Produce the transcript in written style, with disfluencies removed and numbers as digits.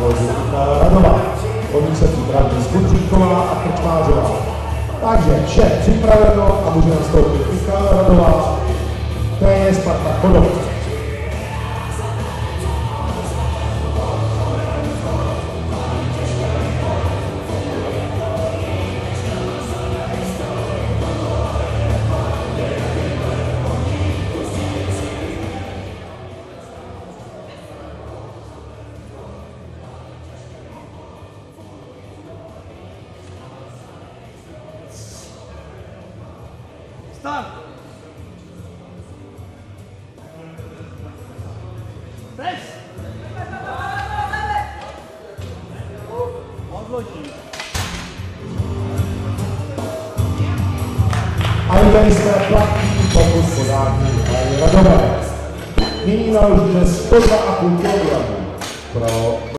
závodu Radova. Po ní se připraví Skutříková a Krčmářová. Takže vše připraveno a může nastoupit Michal Radová, to je Spartak Chodov. Start! Press! Odloží. A viděli jsme platný pokus podání Radové. Nyní na už 102,5 kg pro